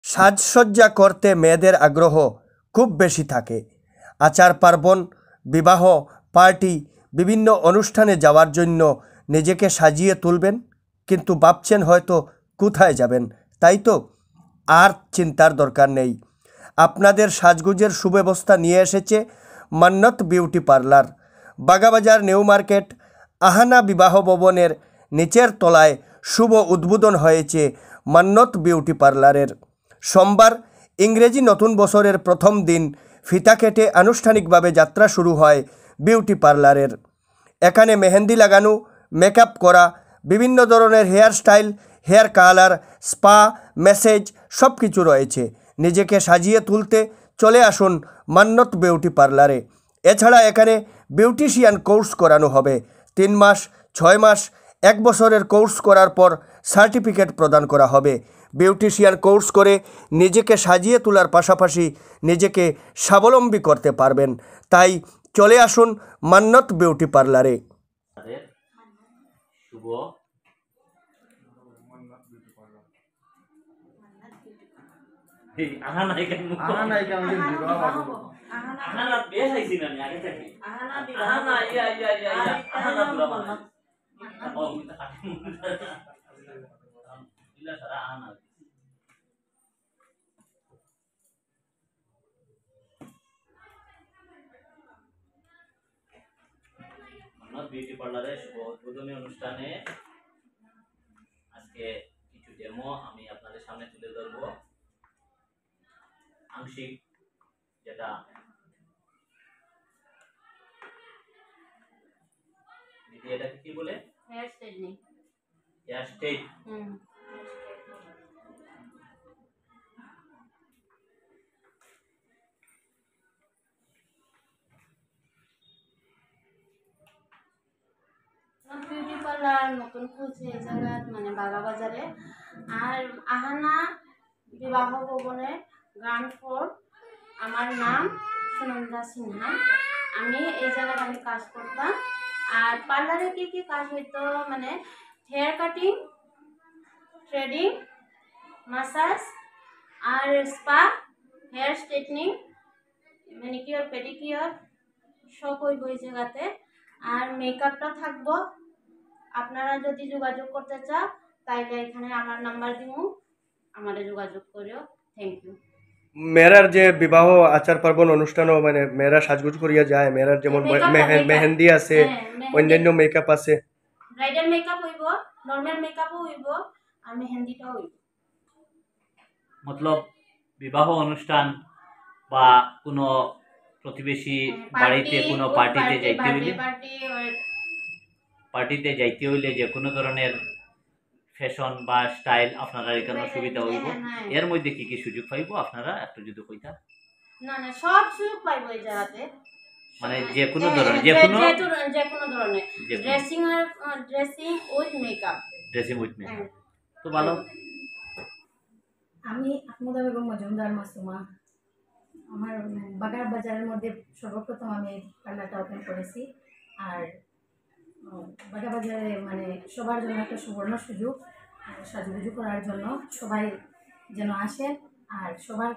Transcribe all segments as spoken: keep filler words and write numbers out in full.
সাজসজ্জা করতে মেয়েদের আগ্রহ খুব বেশি থাকে। আচার পার্বণ, বিবাহ, পার্টি, বিভিন্ন অনুষ্ঠানে যাওয়ার জন্য নিজেকে সাজিয়ে তুলবেন, কিন্তু ভাবছেন হয়তো কোথায় যাবেন, তাই তো? আর চিন্তার দরকার নেই। আপনাদের সাজগুজের সুব্যবস্থা নিয়ে এসেছে Mannat beauty parlour. Bagbazar new market Ahana বিবাহ ভবনের নিচের তলায় শুভ উদ্বোধন হয়েছে মান্নত বিউটি পার্লারের। সোমবার ইংরেজি নতুন বছরের প্রথম দিন ফিতা কেটে আনুষ্ঠানিকভাবে যাত্রা শুরু হয় বিউটি পার্লারের। এখানে মেহেন্দি লাগানো, মেকআপ করা, বিভিন্ন ধরনের hair style, hair colour, spa, massage সব কিছু রয়েছে। নিজেকে সাজিয়ে তুলতে চলে আসুন মান্নত বিউটি পার্লারে। এছাড়া এখানে বিউটিশিয়ান কোর্স করানো হবে। তিন মাস, ছয় মাস, এক বছরের কোর্স করার পর সার্টিফিকেট প্রদান করা হবে। বিউটিশিয়ান কোর্স করে নিজেকে সাজিয়ে তোলার পাশাপাশি নিজেকে স্বাবলম্বী করতে পারবেন। তাই চলে আসুন মান্নত বিউটি পার্লারে। শুভ আহানা কেন আহানা কেন বিবাহ আহানা বেশ আইছি না আগে থেকে আহানা আহানা ইয়া ইয়া ইয়া আহানা বিবাহ ও মিটা কাটি ইলা সারা আহানা মান্নত বিউটি পার্লারে শুভ উদ্বোধনী অনুষ্ঠানে আজকে কিছু ডেমো আমি আপনাদের সামনে তুলে ধরবো। আংশিক যেটা দিদি এটাকে কি বলে? Hair straightening. Hair straight hmm beauty parlour নতুন খুলছে এই জায়গা মানে বাগাবাজারে। আর আহানা বিবাহ ভবনের গ্রাউন্ড ফ্লোর। আমার নাম সুনন্দা সিনহা। আমি এই জায়গায় আমি কাজ করতাম। আর পার্লারে কি কি কাজ হইতো মানে হেয়ার কাটিং, থ্রেডিং, ম্যাসাজ আর spa, hair straightening, manicure, pedicure সব হইব এই জায়গাতে। আর মেকআপটা থাকবো। আপনারা যদি যোগাযোগ করতে চান তাইলে এখানে আমার নাম্বার দিব, আমাদের যোগাযোগ করিও। Thank you. মেয়েরার যে বিবাহ আচার পার্বণ অনুষ্ঠানও মানে মেয়েরা সাজগুজ করিয়া যায়, মেয়েরার যেমন মেহেন্দি আছে, অন্যান্য মেকআপ আছে। ব্রাইডাল মেকআপ হইব, নরমাল মেকআপও হইব আর মেহেন্দিটাও হইব। মতলব বিবাহ অনুষ্ঠান বা কোনো প্রতিবেশী বাড়িতে কোনো পার্টিতে যাইতে হইলে পার্টিতে যাইতে হইলে যে কোনো ধরনের ফ্যাশন বা স্টাইল আপনারা এখানে সুবিধা হইব। এর মধ্যে কি কি সুযোগ পাইব আপনারা একটু যদি কইতা? না না সব সুযোগ পাইব এই জায়গাতে, মানে যে কোনো ধরনের যে কোনো যে কোনো ধরনের ড্রেসিং আর dressing with makeup dressing with makeup তো ভালো। আমি আহমদা বেগম মজুমদার মাসুমা। আমার বাগার বাজারের মধ্যে সর্বপ্রথম আমি পার্লারটা ওপেন করেছি। আর বাগার বাজারে মানে সবার জন্য একটা সুবর্ণ সুযোগ সাজুগুজু করার জন্য। সবাই যেন আসেন আর সবার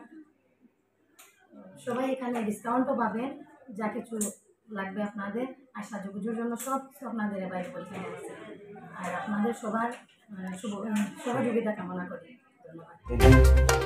সবাই এখানে ডিসকাউন্টও পাবেন। যা কিছু লাগবে আপনাদের আর সাজুগুজুর জন্য সব কিছু আপনাদের অ্যাভেলেবল আছে। আর আপনাদের সবার সহযোগিতা কামনা করি। ধন্যবাদ।